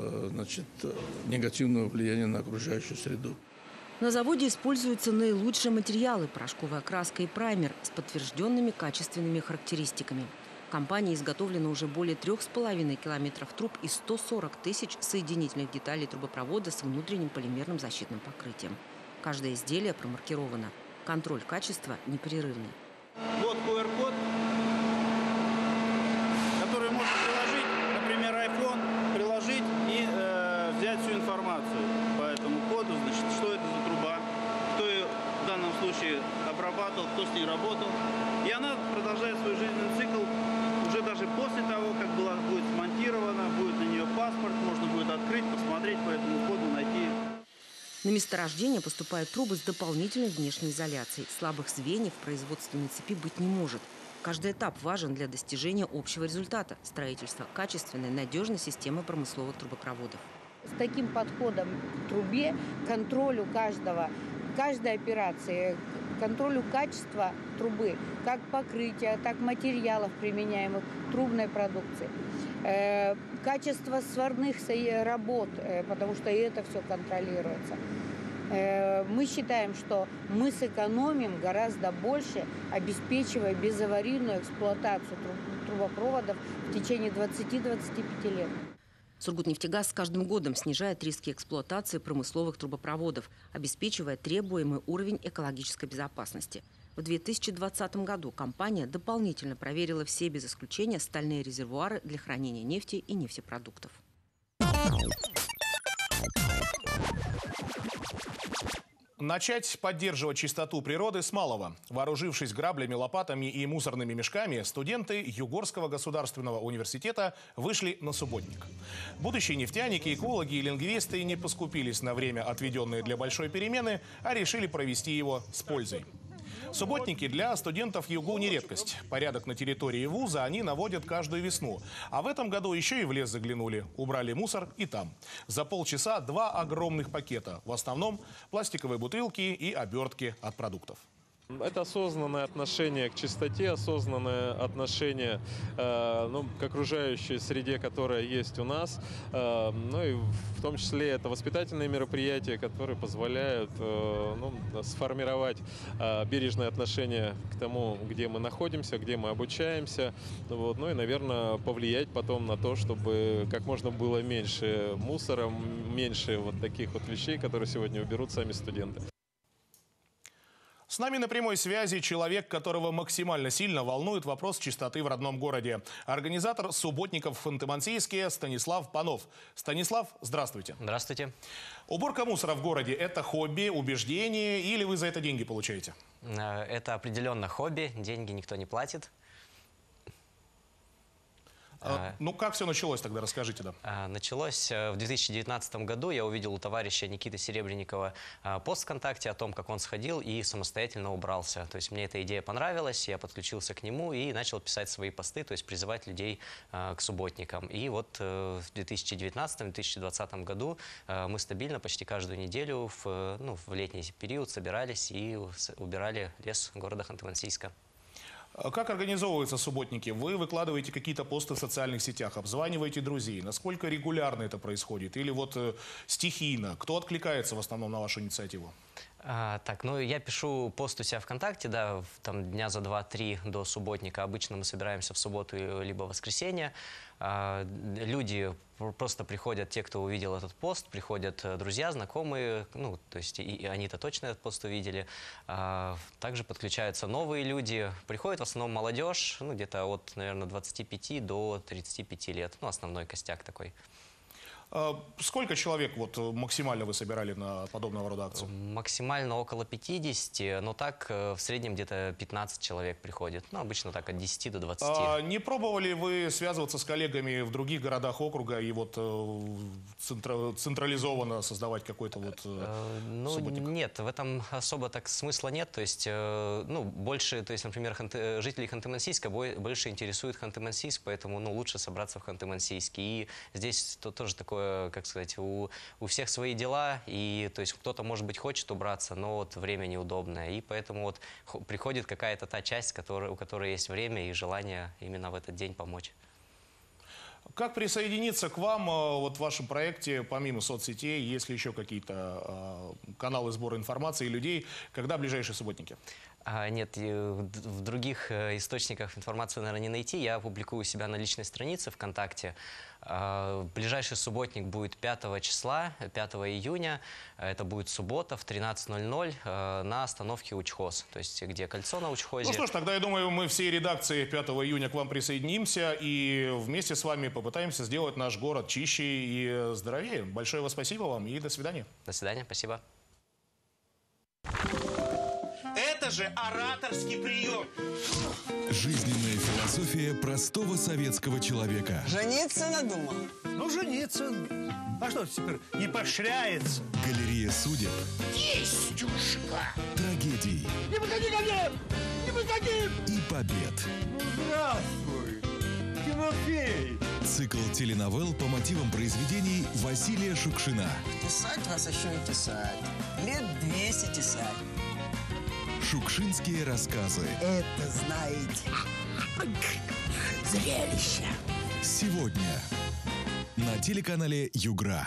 негативного влияния на окружающую среду. На заводе используются наилучшие материалы – порошковая краска и праймер с подтвержденными качественными характеристиками. В компании изготовлено уже более 3,5 километров труб и 140 тысяч соединительных деталей трубопровода с внутренним полимерным защитным покрытием. Каждое изделие промаркировано. Контроль качества непрерывный. Вот QR-код, который можно приложить, например, iPhone, приложить и взять всю информацию по этому коду, значит, что это за труба, кто ее в данном случае обрабатывал, кто с ней работал. И она продолжает свой жизненный цикл уже даже после того, как будет смонтирована, будет на нее паспорт, можно будет открыть, посмотреть по этому коду, найти. На месторождение поступают трубы с дополнительной внешней изоляцией. Слабых звеньев в производственной цепи быть не может. Каждый этап важен для достижения общего результата – строительства качественной, надежной системы промысловых трубопроводов. С таким подходом к трубе, контролю каждой операции, контролю качества трубы, как покрытия, так материалов, применяемых в трубной продукции, качество сварных работ, потому что и это все контролируется. Мы считаем, что мы сэкономим гораздо больше, обеспечивая безаварийную эксплуатацию трубопроводов в течение 20-25 лет. Сургутнефтегаз с каждым годом снижает риски эксплуатации промысловых трубопроводов, обеспечивая требуемый уровень экологической безопасности. В 2020 году компания дополнительно проверила все без исключения стальные резервуары для хранения нефти и нефтепродуктов. Начать поддерживать чистоту природы с малого. Вооружившись граблями, лопатами и мусорными мешками, студенты Югорского государственного университета вышли на субботник. Будущие нефтяники, экологи и лингвисты не поскупились на время, отведенное для большой перемены, а решили провести его с пользой. Субботники для студентов ЮГУ не редкость. Порядок на территории вуза они наводят каждую весну. А в этом году еще и в лес заглянули. Убрали мусор и там. За полчаса 2 огромных пакета. В основном пластиковые бутылки и обертки от продуктов. Это осознанное отношение к чистоте, осознанное отношение к окружающей среде, которая есть у нас. Ну и в том числе это воспитательные мероприятия, которые позволяют сформировать бережное отношение к тому, где мы находимся, где мы обучаемся. Вот. Ну и, наверное, повлиять потом на то, чтобы как можно было меньше мусора, меньше вот таких вот вещей, которые сегодня уберут сами студенты. С нами на прямой связи человек, которого максимально сильно волнует вопрос чистоты в родном городе. Организатор субботников в Ханты-Мансийске Станислав Панов. Станислав, здравствуйте. Здравствуйте. Уборка мусора в городе – это хобби, убеждение или вы за это деньги получаете? Это определенно хобби, деньги никто не платит. Ну, как все началось тогда? Расскажите, да. Началось в 2019 году. Я увидел у товарища Никиты Серебренникова пост ВКонтакте о том, как он сходил и самостоятельно убрался. То есть мне эта идея понравилась, я подключился к нему и начал писать свои посты, то есть призывать людей к субботникам. И вот в 2019-2020 году мы стабильно почти каждую неделю в летний период собирались и убирали лес города Ханты-Мансийска. Как организовываются субботники? Вы выкладываете какие-то посты в социальных сетях, обзваниваете друзей. Насколько регулярно это происходит? Или вот стихийно? Кто откликается в основном на вашу инициативу? Я пишу пост у себя ВКонтакте, да, там дня за 2-3 до субботника. Обычно мы собираемся в субботу либо в воскресенье. Люди просто приходят, те, кто увидел этот пост, приходят друзья, знакомые, то есть и они-то точно этот пост увидели. Также подключаются новые люди. Приходит в основном молодежь, где-то от, наверное, 25 до 35 лет. Основной костяк такой. Сколько человек максимально вы собирали на подобного рода акцию? Максимально около 50, но так в среднем где-то 15 человек приходит. Обычно так от 10 до 20. Не пробовали вы связываться с коллегами в других городах округа и централизованно создавать какой-то субботник? Нет, в этом особо так смысла нет. То есть, больше, например, жителей Ханты-Мансийска больше интересует Ханты-Мансийск, поэтому лучше собраться в Ханты-Мансийске. И здесь тоже такое, как сказать, у всех свои дела, и то есть кто-то, может быть, хочет убраться, но время неудобное, и поэтому приходит какая-то та часть, у которой есть время и желание именно в этот день помочь. Как присоединиться к вам в вашем проекте, помимо соцсетей, есть ли еще какие-то каналы сбора информации людей, когда ближайшие субботники? Нет, в других источниках информацию, наверное, не найти. Я публикую себя на личной странице ВКонтакте. Ближайший субботник будет 5 числа, 5 июня. Это будет суббота в 13:00 на остановке Учхоз, то есть где кольцо на Учхозе. Ну что ж, тогда я думаю, мы всей редакции 5 июня к вам присоединимся и вместе с вами попытаемся сделать наш город чище и здоровее. Большое спасибо вам и до свидания. До свидания, спасибо. Это же ораторский прием. Жизненная философия простого советского человека. Жениться надумал? Ну, жениться. А что теперь не поощряется? Галерея судеб. Тестюшка. Трагедий. Не выходи ко мне! Не выходи! И побед. Здравствуй, Тимофей. Цикл теленовелл по мотивам произведений Василия Шукшина. Тесать вас еще и тесать. Лет 200 тесать. Шукшинские рассказы. Это, знаете, зрелище. Сегодня на телеканале Югра.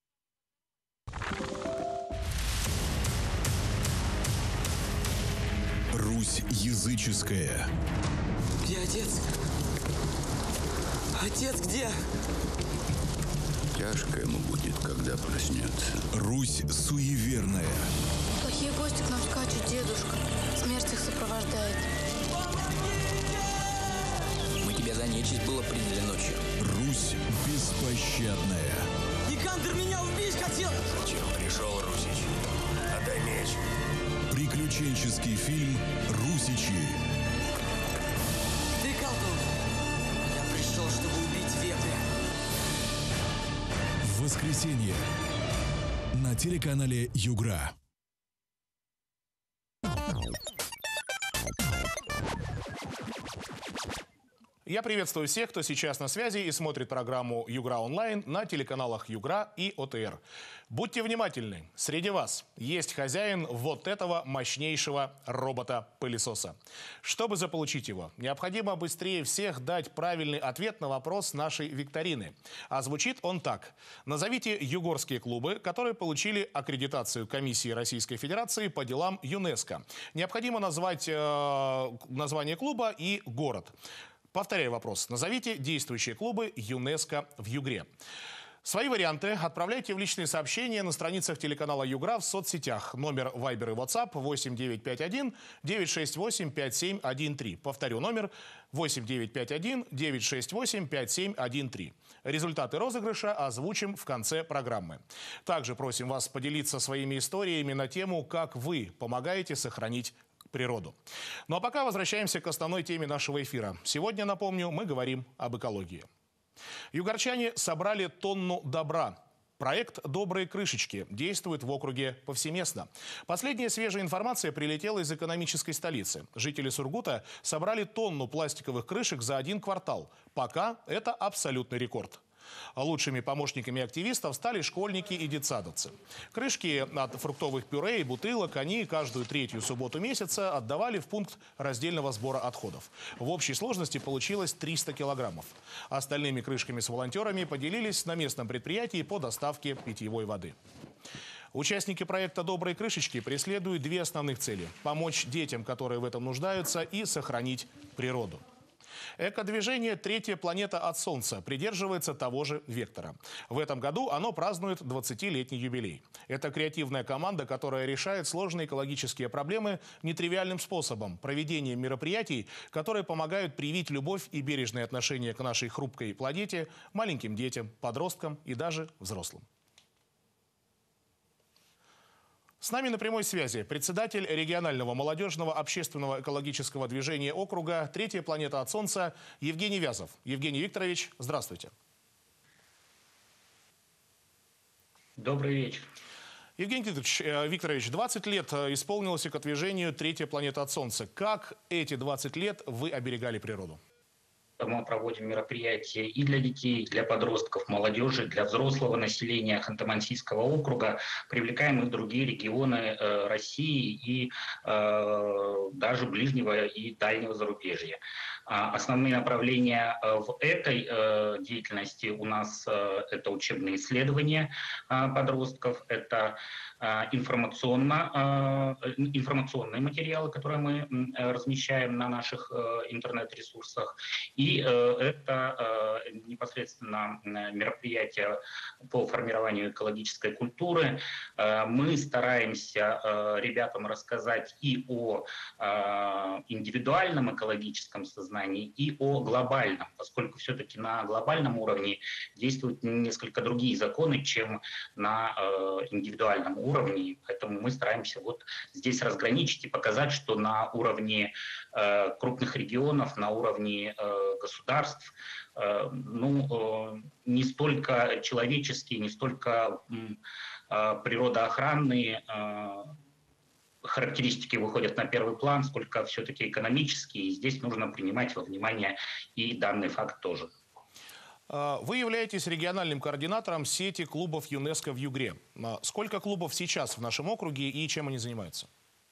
Русь языческая. Где отец? Отец где? Тяжко ему будет, когда проснется. Русь суеверная. Плохие гости к нам скачут, дедушка. Смерть их сопровождает. Мы тебя за нечисть было приняли ночью. Русь беспощадная. Никандр меня убить хотел! Зачем пришел, Русич? Одолей. Меч. Приключенческий фильм «Русичи». Ты колдун. Я пришел, чтобы убить вепря. В воскресенье на телеканале «Югра». Я приветствую всех, кто сейчас на связи и смотрит программу «Югра онлайн» на телеканалах «Югра» и ОТР. Будьте внимательны, среди вас есть хозяин вот этого мощнейшего робота-пылесоса. Чтобы заполучить его, необходимо быстрее всех дать правильный ответ на вопрос нашей викторины. А звучит он так. Назовите югорские клубы, которые получили аккредитацию Комиссии Российской Федерации по делам ЮНЕСКО. Необходимо назвать название клуба и город. Повторяю вопрос. Назовите действующие клубы ЮНЕСКО в Югре. Свои варианты отправляйте в личные сообщения на страницах телеканала «Югра» в соцсетях. Номер Viber и WhatsApp 8951 968 5713. Повторю номер 8951 968 5713. Результаты розыгрыша озвучим в конце программы. Также просим вас поделиться своими историями на тему, как вы помогаете сохранить природу. Ну а пока возвращаемся к основной теме нашего эфира. Сегодня, напомню, мы говорим об экологии. Югорчане собрали тонну добра. Проект «Добрые крышечки» действует в округе повсеместно. Последняя свежая информация прилетела из экономической столицы. Жители Сургута собрали тонну пластиковых крышек за 1 квартал. Пока это абсолютный рекорд. Лучшими помощниками активистов стали школьники и детсадовцы. Крышки от фруктовых пюре и бутылок они каждую 3-ю субботу месяца отдавали в пункт раздельного сбора отходов. В общей сложности получилось 300 килограммов. Остальными крышками с волонтерами поделились на местном предприятии по доставке питьевой воды. Участники проекта «Добрые крышечки» преследуют 2 основных цели – помочь детям, которые в этом нуждаются, и сохранить природу. Экодвижение «Третья планета от Солнца» придерживается того же вектора. В этом году оно празднует 20-летний юбилей. Это креативная команда, которая решает сложные экологические проблемы нетривиальным способом – проведением мероприятий, которые помогают привить любовь и бережное отношение к нашей хрупкой планете маленьким детям, подросткам и даже взрослым. С нами на прямой связи председатель регионального молодежного общественного экологического движения округа «Третья планета от Солнца» Евгений Вязов. Евгений Викторович, здравствуйте. Добрый вечер. Евгений Викторович, 20 лет исполнилось экодвижению «Третья планета от Солнца». Как эти 20 лет вы оберегали природу? Мы проводим мероприятия и для детей, и для подростков, молодежи, для взрослого населения Ханты-Мансийского округа. Привлекаем и другие регионы России и даже ближнего и дальнего зарубежья. Основные направления в этой деятельности у нас это учебные исследования подростков, это информационные материалы, которые мы размещаем на наших интернет-ресурсах, и это непосредственно мероприятия по формированию экологической культуры. Мы стараемся ребятам рассказать и о индивидуальном экологическом сознании, и о глобальном, поскольку все-таки на глобальном уровне действуют несколько другие законы, чем на индивидуальном уровне. Поэтому мы стараемся вот здесь разграничить и показать, что на уровне крупных регионов, на уровне государств, не столько человеческие, не столько природоохранные характеристики выходят на первый план, сколько все-таки экономические. И здесь нужно принимать во внимание и данный факт тоже. Вы являетесь региональным координатором сети клубов ЮНЕСКО в Югре. Сколько клубов сейчас в нашем округе и чем они занимаются?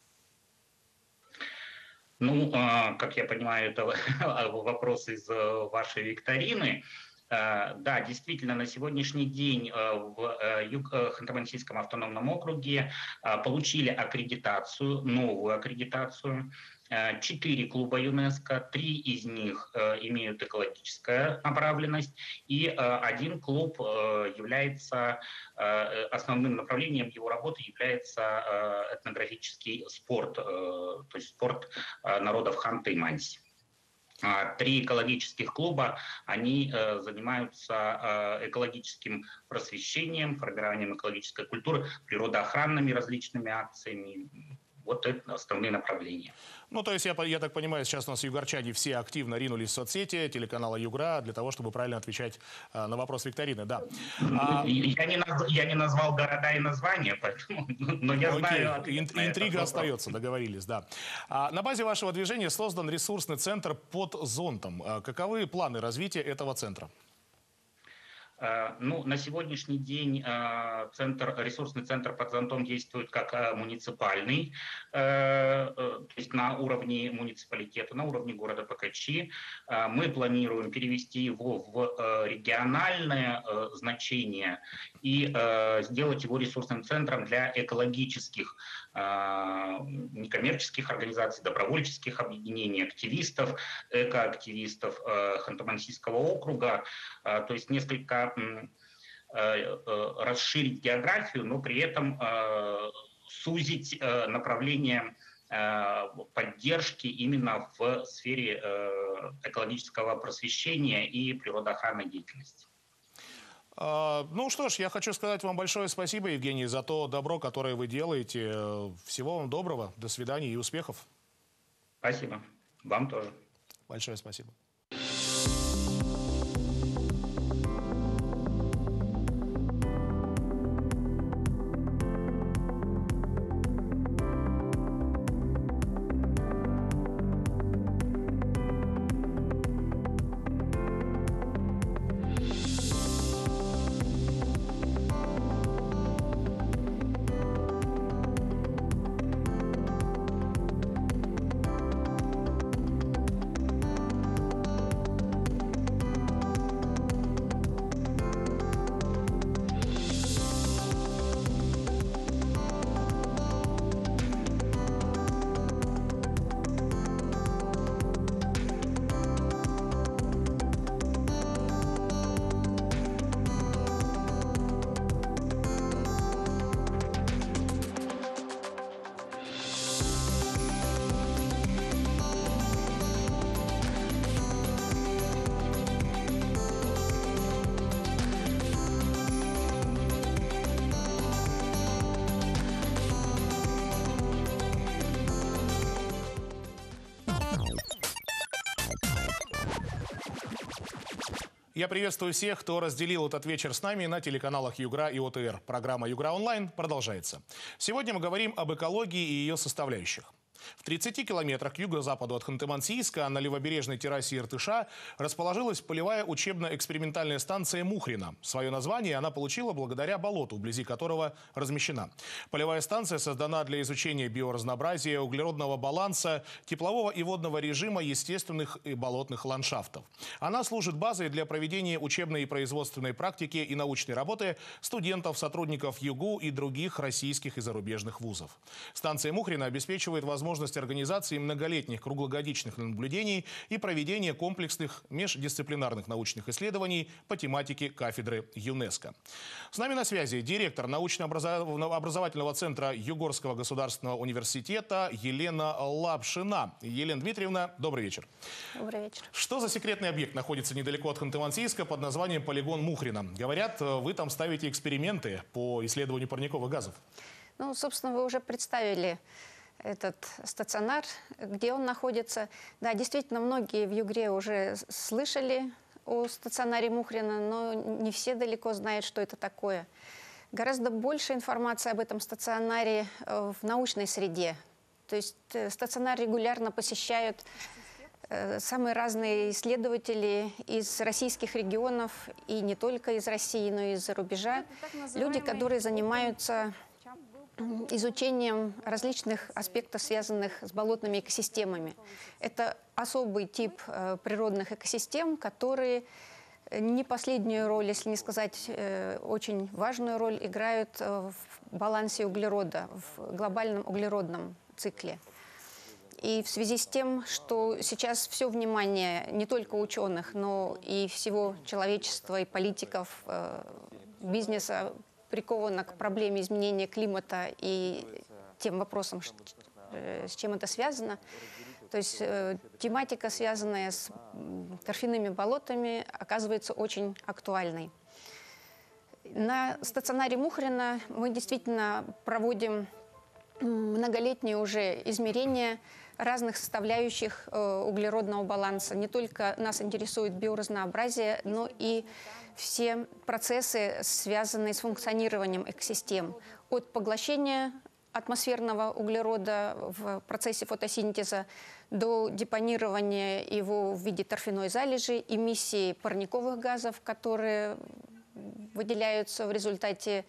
Как я понимаю, это вопрос из вашей викторины. Да, действительно, на сегодняшний день в Ханты-Мансийском автономном округе получили аккредитацию, новую аккредитацию. 4 клуба ЮНЕСКО, 3 из них имеют экологическую направленность, и 1 клуб является, основным направлением его работы является этнографический спорт, то есть спорт народов Ханты и Манси. 3 экологических клуба, они занимаются экологическим просвещением, формированием экологической культуры, природоохранными различными акциями. Вот это основные направления. Ну, то есть, я так понимаю, сейчас у нас югорчане все активно ринулись в соцсети телеканала Югра для того, чтобы правильно отвечать на вопрос викторины. Да. Я не назвал города и названия, поэтому, но я знаю... Интрига остается, договорились, да. На базе вашего движения создан ресурсный центр под зонтом. Каковы планы развития этого центра? Ну, на сегодняшний день ресурсный центр под зонтом действует как муниципальный, то есть на уровне муниципалитета, на уровне города Покачи. Мы планируем перевести его в региональное значение и сделать его ресурсным центром для экологических некоммерческих организаций, добровольческих объединений, активистов, экоактивистов Ханты-Мансийского округа, то есть несколько расширить географию, но при этом сузить направление поддержки именно в сфере экологического просвещения и природоохранной деятельности. Ну что ж, я хочу сказать вам большое спасибо, Евгений, за то добро, которое вы делаете. Всего вам доброго, до свидания и успехов. Спасибо. Вам тоже. Большое спасибо. Я приветствую всех, кто разделил этот вечер с нами на телеканалах Югра и ОТР. Программа Югра онлайн продолжается. Сегодня мы говорим об экологии и ее составляющих. В 30 километрах к юго-западу от Ханты-Мансийска на левобережной террасе Иртыша расположилась полевая учебно-экспериментальная станция Мухрина. Свое название она получила благодаря болоту, вблизи которого размещена. Полевая станция создана для изучения биоразнообразия, углеродного баланса, теплового и водного режима естественных и болотных ландшафтов. Она служит базой для проведения учебной и производственной практики и научной работы студентов, сотрудников ЮГУ и других российских и зарубежных вузов. Станция Мухрина обеспечивает возможность организации многолетних круглогодичных наблюдений и проведения комплексных междисциплинарных научных исследований по тематике кафедры ЮНЕСКО. С нами на связи директор научно-образовательного центра Югорского государственного университета Елена Лапшина. Елена Дмитриевна, добрый вечер. Добрый вечер. Что за секретный объект находится недалеко от Ханты-Мансийска под названием полигон Мухрина? Говорят, вы там ставите эксперименты по исследованию парниковых газов. Ну, собственно, вы уже представили этот стационар, где он находится. Да, действительно, многие в Югре уже слышали о стационаре Мухрина, но не все далеко знают, что это такое. Гораздо больше информации об этом стационаре в научной среде. То есть стационар регулярно посещают самые разные исследователи из российских регионов, и не только из России, но и из-за рубежа. Люди, которые занимаются изучением различных аспектов, связанных с болотными экосистемами. Это особый тип природных экосистем, которые не последнюю роль, если не сказать очень важную роль, играют в балансе углерода, в глобальном углеродном цикле. И в связи с тем, что сейчас все внимание не только ученых, но и всего человечества, и политиков, бизнеса приковано к проблеме изменения климата и тем вопросам, с чем это связано, То есть тематика, связанная с торфяными болотами, оказывается очень актуальной. На стационаре Мухрина мы действительно проводим многолетние уже измерения разных составляющих углеродного баланса. Не только нас интересует биоразнообразие, но и все процессы, связанные с функционированием экосистем. От поглощения атмосферного углерода в процессе фотосинтеза до депонирования его в виде торфяной залежи, эмиссии парниковых газов, которые выделяются в результате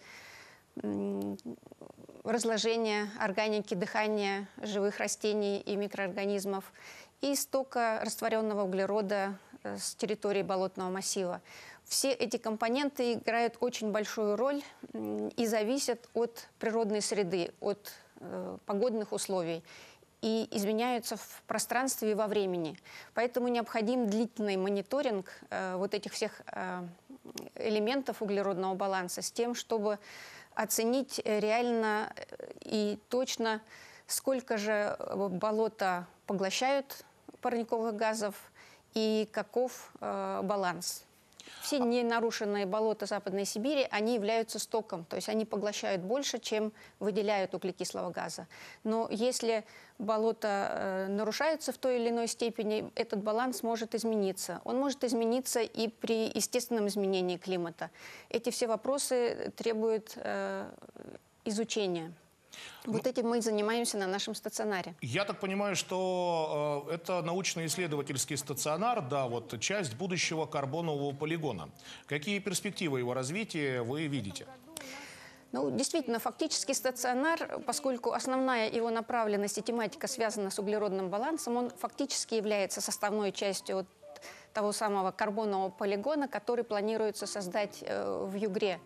разложения органики, дыхания живых растений и микроорганизмов, и стока растворенного углерода с территории болотного массива. Все эти компоненты играют очень большую роль и зависят от природной среды, от погодных условий и изменяются в пространстве и во времени. Поэтому необходим длительный мониторинг вот этих всех элементов углеродного баланса с тем, чтобы оценить реально и точно, сколько же болота поглощают парниковых газов и каков баланс. Все ненарушенные болота Западной Сибири, они являются стоком, то есть они поглощают больше, чем выделяют углекислого газа. Но если болота нарушаются в той или иной степени, этот баланс может измениться. Он может измениться и при естественном изменении климата. Эти все вопросы требуют изучения. Вот этим мы и занимаемся на нашем стационаре. Я так понимаю, что это научно-исследовательский стационар, да, вот часть будущего карбонового полигона. Какие перспективы его развития вы видите? Ну, действительно, фактически стационар, поскольку основная его направленность и тематика связана с углеродным балансом, он фактически является составной частью того самого карбонового полигона, который планируется создать в Югре.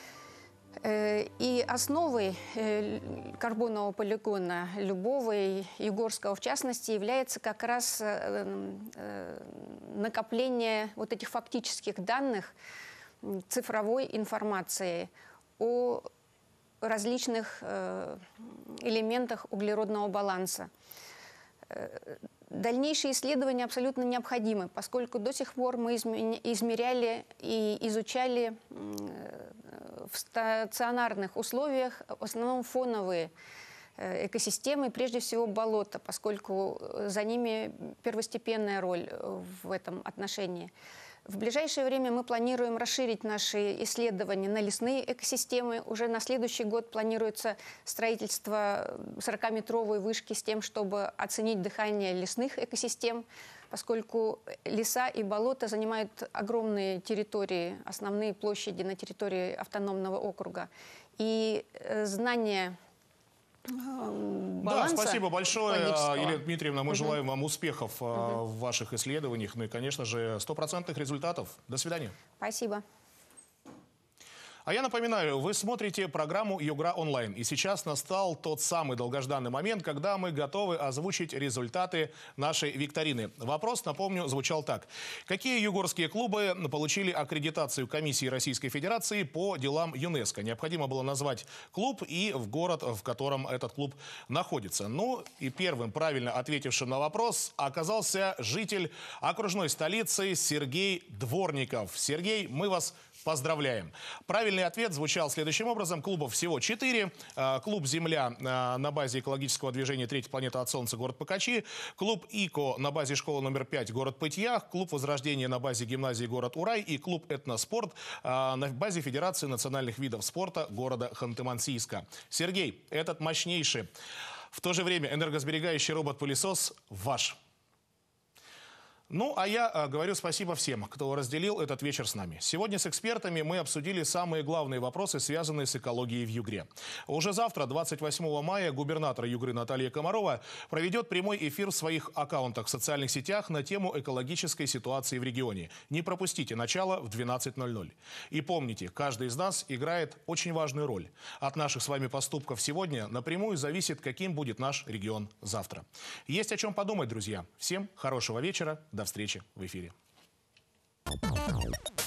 И основой карбонового полигона любого, и югорского в частности, является как раз накопление вот этих фактических данных, цифровой информации о различных элементах углеродного баланса. Дальнейшие исследования абсолютно необходимы, поскольку до сих пор мы измеряли и изучали в стационарных условиях в основном фоновые экосистемы, прежде всего болота, поскольку за ними первостепенная роль в этом отношении. В ближайшее время мы планируем расширить наши исследования на лесные экосистемы. Уже на следующий год планируется строительство 40-метровой вышки с тем, чтобы оценить дыхание лесных экосистем, поскольку леса и болота занимают огромные территории, основные площади на территории автономного округа. И знание баланса. Да, спасибо большое, Елена Дмитриевна. Мы желаем вам успехов в ваших исследованиях. Ну и, конечно же, 100% результатов. До свидания. Спасибо. А я напоминаю, вы смотрите программу «Югра онлайн». И сейчас настал тот самый долгожданный момент, когда мы готовы озвучить результаты нашей викторины. Вопрос, напомню, звучал так. Какие югорские клубы получили аккредитацию Комиссии Российской Федерации по делам ЮНЕСКО? Необходимо было назвать клуб и в город, в котором этот клуб находится. Ну и первым правильно ответившим на вопрос оказался житель окружной столицы Сергей Дворников. Сергей, мы вас поздравляем. Правильный ответ звучал следующим образом. Клубов всего 4. Клуб «Земля» на базе экологического движения «Третья планета от Солнца», город Покачи. Клуб «ИКО» на базе школы номер 5, город Пытьях. Клуб «Возрождение» на базе гимназии, город Урай. И клуб «Этноспорт» на базе Федерации национальных видов спорта города Ханты-Мансийска. Сергей, этот мощнейший, в то же время энергосберегающий робот-пылесос ваш. Ну, а я говорю спасибо всем, кто разделил этот вечер с нами. Сегодня с экспертами мы обсудили самые главные вопросы, связанные с экологией в Югре. Уже завтра, 28 мая, губернатор Югры Наталья Комарова проведет прямой эфир в своих аккаунтах в социальных сетях на тему экологической ситуации в регионе. Не пропустите начало в 12:00. И помните, каждый из нас играет очень важную роль. От наших с вами поступков сегодня напрямую зависит, каким будет наш регион завтра. Есть о чем подумать, друзья. Всем хорошего вечера. До встречи в эфире.